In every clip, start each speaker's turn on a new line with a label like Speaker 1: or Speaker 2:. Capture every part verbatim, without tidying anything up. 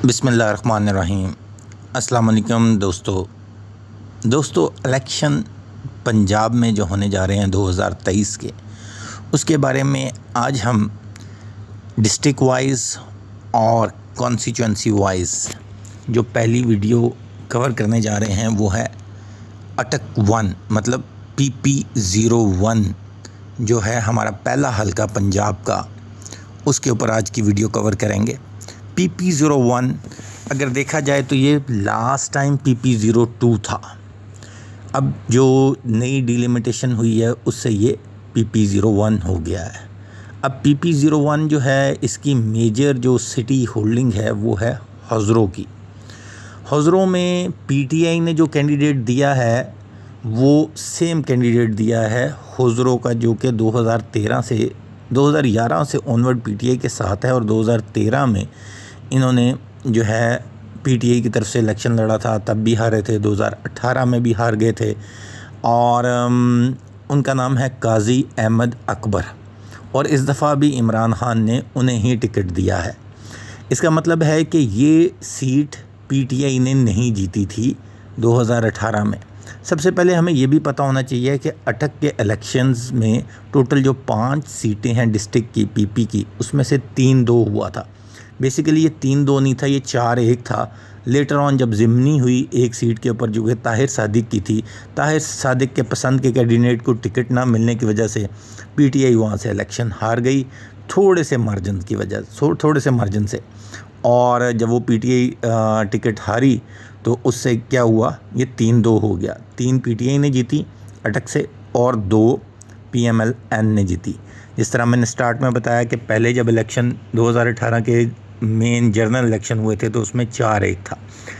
Speaker 1: बिस्मिल्लाहिर्रहमानिर्रहीम। अस्सलाम वालेकुम दोस्तों दोस्तों इलेक्शन पंजाब में जो होने जा रहे हैं दो हज़ार तेईस के, उसके बारे में आज हम डिस्ट्रिक्ट वाइज और कॉन्स्टिट्यूंसी वाइज जो पहली वीडियो कवर करने जा रहे हैं वो है अटक वन, मतलब पी पी ज़ीरो वन जो है हमारा पहला हल्का पंजाब का, उसके ऊपर आज की वीडियो कवर करेंगे। पी पी ज़ीरो वन अगर देखा जाए तो ये last time P P zero two था। अब जो नई डिलिमिटेशन हुई है उससे ये पी पी ज़ीरो वन हो गया है। अब पी पी ज़ीरो वन जो है इसकी मेजर जो सिटी होल्डिंग है वो है हज़रों की। हज़रों में पी टी आई ने जो कैंडिडेट दिया है वो सेम कैंडिडेट दिया है हज़रों का, जो कि दो हज़ार तेरह से दो हज़ार ग्यारह से ऑनवर्ड पी टी आई के साथ है, और दो हज़ार तेरह में इन्होंने जो है पी टी आई की तरफ से इलेक्शन लड़ा था, तब भी हारे थे, दो हज़ार अठारह में भी हार गए थे। और um, उनका नाम है काजी अहमद अकबर, और इस दफ़ा भी इमरान खान ने उन्हें ही टिकट दिया है। इसका मतलब है कि ये सीट पी टी आई ने नहीं जीती थी दो हज़ार अठारह में। सबसे पहले हमें ये भी पता होना चाहिए कि अटक के इलेक्शंस में टोटल जो पाँच सीटें हैं डिस्ट्रिक्ट की पीपी की, उसमें से तीन दो हुआ था। बेसिकली ये तीन दो नहीं था, ये चार एक था। लेटर ऑन जब ज़िमनी हुई एक सीट के ऊपर जो कि ताहिर सादिक की थी, ताहिर सादिक के पसंद के कैंडिडेट को टिकट ना मिलने की वजह से पी टी आई वहाँ से इलेक्शन हार गई, थोड़े से मार्जिन की वजह से थोड़े से मार्जिन से। और जब वो पी टी आई टिकट हारी तो उससे क्या हुआ, ये तीन दो हो गया। तीन पी टी आई ने जीती अटक से और दो पी एम एल एन ने जीती। जिस तरह मैंने स्टार्ट में बताया कि पहले जब इलेक्शन दो हज़ार अठारह के मेन जनरल इलेक्शन हुए थे तो उसमें चार एक था।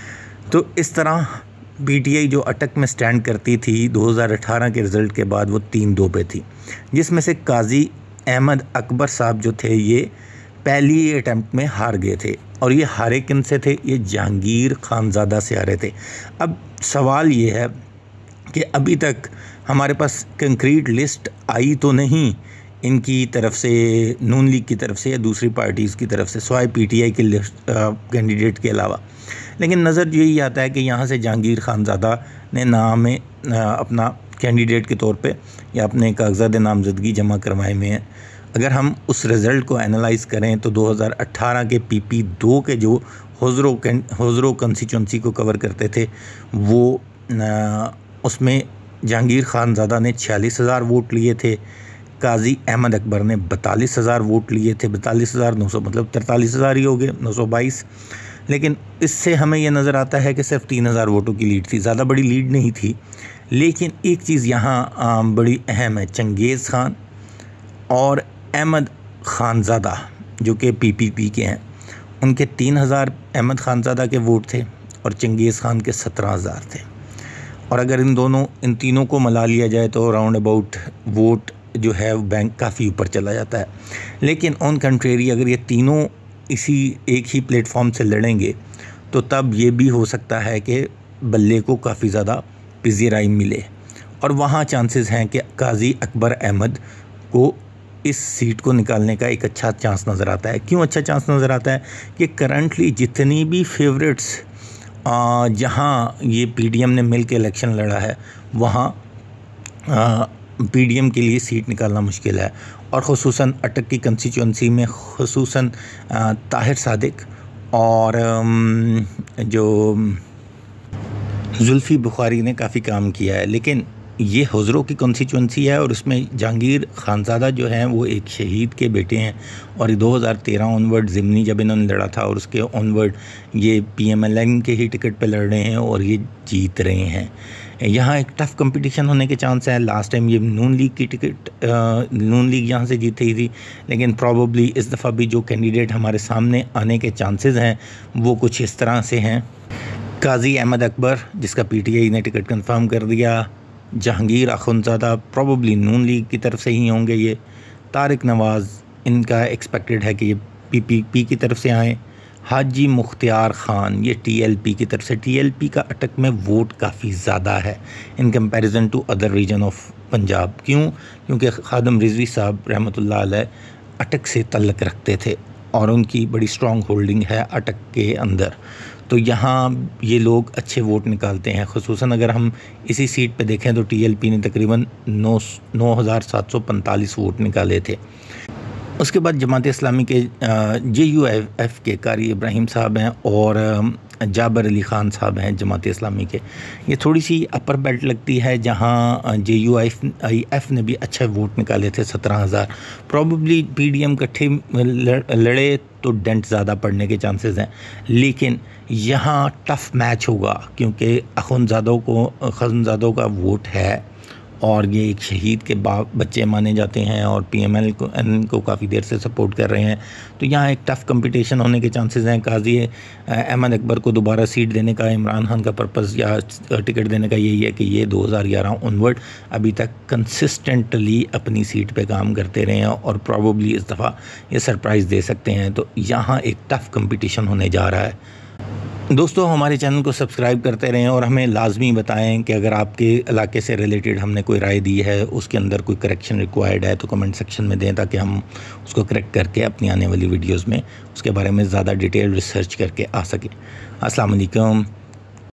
Speaker 1: तो इस तरह पी टी आई जो अटक में स्टैंड करती थी दो हज़ार अठारह के रिज़ल्ट के बाद वो तीन दो पे थी, जिसमें से काजी अहमद अकबर साहब जो थे ये पहली अटैम्प्ट में हार गए थे। और ये हारे किन से थे? ये जहांगीर खानज़ादा से हारे थे। अब सवाल ये है कि अभी तक हमारे पास कंक्रीट लिस्ट आई तो नहीं इनकी तरफ से, नून लीग की तरफ से या दूसरी पार्टीज़ की तरफ से, स्वाय पी टी आई के लिस्ट कैंडिडेट के अलावा। लेकिन नज़र यही आता है कि यहाँ से जहांगीर खानज़ादा ने नाम अपना कैंडिडेट के तौर पे या अपने कागज़ात नामज़दगी जमा करवाए में है। अगर हम उस रिज़ल्ट को एनालाइज़ करें तो दो हज़ार अठारह के पी पी टू के जो हज़रों हज़रों कंस्टिट्यूंसी को कवर करते थे वो आ, उसमें जहांगीर खानज़ादा ने छियालीस हज़ार वोट लिए थे, काजी अहमद अकबर ने बतालीस हज़ार वोट लिए थे। बतालीस हज़ार नौ सौ मतलब तरतालीस हज़ार ही हो गए, नौ सौ बाईस। लेकिन इससे हमें यह नज़र आता है कि सिर्फ तीन हज़ार वोटों की लीड थी, ज़्यादा बड़ी लीड नहीं थी। लेकिन एक चीज़ यहाँ बड़ी अहम है, चंगेज़ खान और अहमद खानज़ादा जो कि पी पी पी के हैं, उनके तीन हज़ार अहमद खानज़ादा के वोट थे और चंगेज़ खान के सत्रह हज़ार थे। और अगर इन दोनों इन तीनों को मिला लिया जाए तो राउंड अबाउट वोट जो है बैंक काफ़ी ऊपर चला जाता है। लेकिन ऑन कंट्रेरी अगर ये तीनों इसी एक ही प्लेटफॉर्म से लड़ेंगे तो तब ये भी हो सकता है कि बल्ले को काफ़ी ज़्यादा पजीराई मिले, और वहाँ चांसेस हैं कि काजी अकबर अहमद को इस सीट को निकालने का एक अच्छा चांस नज़र आता है। क्यों अच्छा चांस नज़र आता है? कि करंटली जितनी भी फेवरेट्स जहाँ ये पी डी एम ने मिल के इलेक्शन लड़ा है वहाँ पी डी एम के लिए सीट निकालना मुश्किल है। और ख़ुसूसन अटक की कंस्टिट्यूंसी में ख़ुसूसन ताहिर सादिक और जो जुल्फ़ी बुखारी ने काफ़ी काम किया है। लेकिन ये हज़रों की कॉन्स्टिट्यूंसी है और उसमें जहांगीर खानज़ादा जो हैं वो एक शहीद के बेटे हैं, और दो हज़ार तेरह ऑनवर्ड ज़िमनी जब इन्होंने लड़ा था और उसके ऑनवर्ड ये पी एम एल एन के ही टिकट पे लड़ रहे हैं और ये जीत रहे हैं। यहाँ एक टफ़ कंपटीशन होने के चांस है। लास्ट टाइम ये नून लीग की टिकट नून लीग यहाँ से जीती थी, लेकिन प्रॉबली इस दफ़ा भी जो कैंडिडेट हमारे सामने आने के चांसेस हैं वो कुछ इस तरह से हैं। काजी अहमद अकबर जिसका पी टी आई ने टिकट कन्फर्म कर दिया, जहांगीर खानज़ादा प्रॉबली नून लीग की तरफ से ही होंगे ये, तारिक नवाज़ इनका एक्सपेक्टेड है कि ये पी पी पी की तरफ से आएँ, हाजी मुख्तियार ख़ान ये टी एल पी की तरफ से। टी एल पी का अटक में वोट काफ़ी ज़्यादा है in comparison to other region of Punjab. क्यों? क्योंकि खादम रिजवी साहब रहमतुल्लाह अलैह अटक से तल्लक रखते थे और उनकी बड़ी स्ट्रॉन्ग होल्डिंग है अटक के अंदर। तो यहाँ ये लोग अच्छे वोट निकालते हैं। ख़ुसूसन अगर हम इसी सीट पे देखें तो टीएलपी ने तकरीबन नौ नौ हज़ार सात सौ पैंतालीस वोट निकाले थे। उसके बाद जमात इस्लामी के जे यू एफ के कारी इब्राहिम साहब हैं और जाबर अली ख़ान साहब हैं जमात इस्लामी के। ये थोड़ी सी अपर बेल्ट लगती है जहाँ जे यू आई एफ ने भी अच्छे वोट निकाले थे सत्रह हज़ार। प्रॉबली पी डी एम इकट्ठे लड़े तो डेंट ज़्यादा पड़ने के चांसेस हैं, लेकिन यहाँ टफ़ मैच होगा क्योंकि अखुनज़ादों को खज़नज़ादों का वोट है और ये एक शहीद के बाप बच्चे माने जाते हैं और पीएमएल को एन को काफ़ी देर से सपोर्ट कर रहे हैं। तो यहाँ एक टफ़ कंपटीशन होने के चांसेस हैं। काजी अहमद अकबर को दोबारा सीट देने का इमरान खान का पर्पज़ या टिकट देने का यही है कि ये दो हज़ार ग्यारह ऑनवर्ड अभी तक कंसिस्टेंटली अपनी सीट पे काम करते रहे हैं और प्रॉबली इस दफ़ा ये सरप्राइज़ दे सकते हैं। तो यहाँ एक टफ़ कंपटीशन होने जा रहा है। दोस्तों, हमारे चैनल को सब्सक्राइब करते रहें और हमें लाजमी बताएं कि अगर आपके इलाके से रिलेटेड हमने कोई राय दी है, उसके अंदर कोई करेक्शन रिक्वायर्ड है तो कमेंट सेक्शन में दें ताकि हम उसको करेक्ट करके अपनी आने वाली वीडियोस में उसके बारे में ज़्यादा डिटेल रिसर्च करके आ सकें। अस्सलाम वालेकुम।